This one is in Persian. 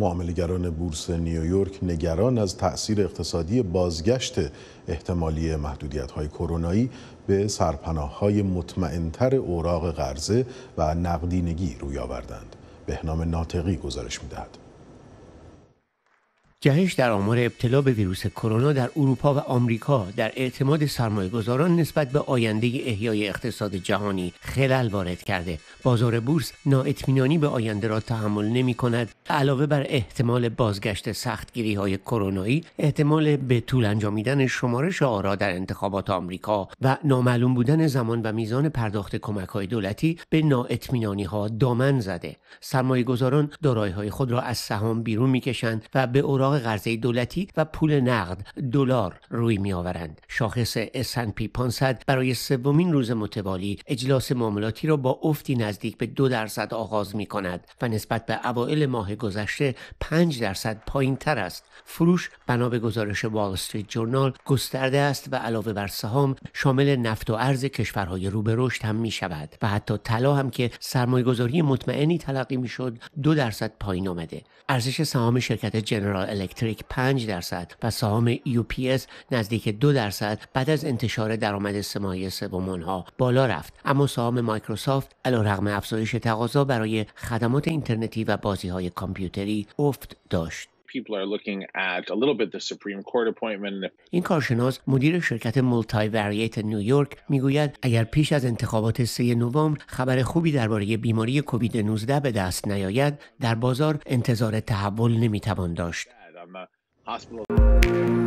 معامله‌گران بورس نیویورک نگران از تأثیر اقتصادی بازگشت احتمالی محدودیت‌های کرونایی به سرپناه‌های مطمئن‌تر اوراق قرضه و نقدینگی روی آوردند. بهنام ناطقی گزارش می‌دهد. جهش در آمار ابتلا به ویروس کرونا در اروپا و آمریکا در اعتماد سرمایه‌گذاران نسبت به آینده احیای اقتصاد جهانی خلل وارد کرده. بازار بورس نااطمینانی به آینده را تحمل نمی‌کند. علاوه بر احتمال بازگشت سختگیری‌های کرونایی، احتمال به طول انجامیدن شمارش آرا در انتخابات آمریکا و نامعلوم بودن زمان و میزان پرداخت کمک‌های دولتی به نااطمینانی‌ها دامن زده. سرمایه‌گذاران دارایی‌های خود را از سهام بیرون می‌کشند و به اوراق قرضه دولتی و پول نقد دلار روی می‌آورند. شاخص S&P 500 برای سومین روز متوالی اجلاس معاملاتی را با افتی نزدیک به 2% آغاز می‌کند و نسبت به اوایل ماه گذشته 5% پایین‌تر است. فروش بنا به گزارش وال استریت جورنال گسترده است و علاوه بر سهام شامل نفت و ارز کشورهای رو به رشد هم می‌شود و حتی طلا هم که سرمایه‌گذاری مطمئنی تلقی می‌شد 2% پایین آمده. ارزش سهام شرکت جنرال الکتریک 5% و سهام UPS نزدیک 2% بعد از انتشار درآمد سه ماهه سوم آنها بالا رفت، اما سهام مایکروسافت علیرغم افزایش تقاضا برای خدمات اینترنتی و بازی‌های کامپیوتری افت داشت. این کارشناس مدیر شرکت مولتی ورییت نیویورک میگوید اگر پیش از انتخابات 3 نوامبر خبر خوبی درباره بیماری کووید 19 به دست نیاید، در بازار انتظار تحول نمیتوان داشت.